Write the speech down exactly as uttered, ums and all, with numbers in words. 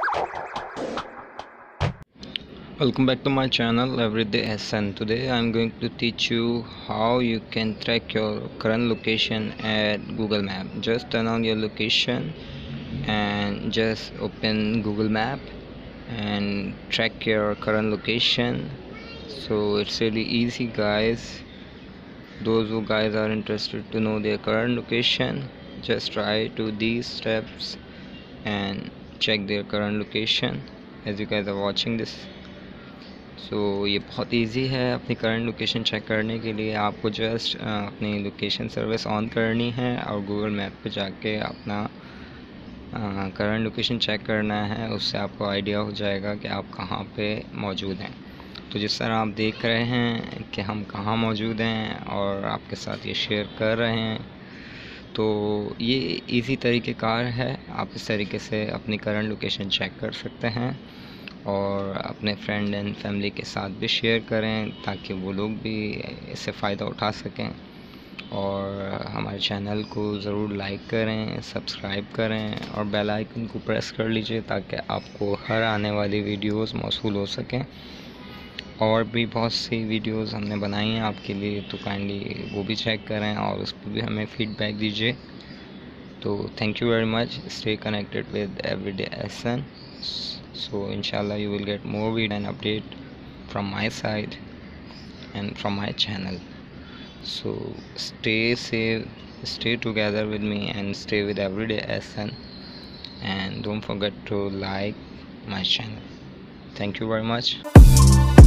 Welcome back to my channel Everyday S N. Today I'm going to teach you how you can track your current location at Google Map. Just turn on your location and just open Google Map and track your current location. So it's really easy, guys. Those who guys are interested to know their current location, just try to these steps and check their current location as you guys are watching this. So so, ये बहुत easy है अपनी current location check करने के लिए। आपको just अपनी location service on करनी है और गूगल मैप पे जाके अपना करंट लोकेशन चेक करना है। उससे आपको आइडिया हो जाएगा कि आप कहाँ पे मौजूद हैं। तो जिस तरह आप देख रहे हैं कि हम कहाँ मौजूद हैं और आपके साथ ये शेयर कर रहे हैं, तो ये इजी तरीक़ेकार है। आप इस तरीके से अपनी करंट लोकेशन चेक कर सकते हैं और अपने फ्रेंड एंड फैमिली के साथ भी शेयर करें ताकि वो लोग भी इससे फ़ायदा उठा सकें। और हमारे चैनल को ज़रूर लाइक करें, सब्सक्राइब करें और बेल आइकन को प्रेस कर लीजिए ताकि आपको हर आने वाली वीडियोस मौसूल हो सकें। और भी बहुत सी वीडियोस हमने बनाई हैं आपके लिए, तो काइंडली वो भी चेक करें और उस पर भी हमें फीडबैक दीजिए। तो thank you very much. Stay connected with everyday S N. So inshallah you will get more video and update from my side and from my channel. So stay safe, stay together with me and stay with Everyday S N, and don't forget to like my channel. Thank you very much.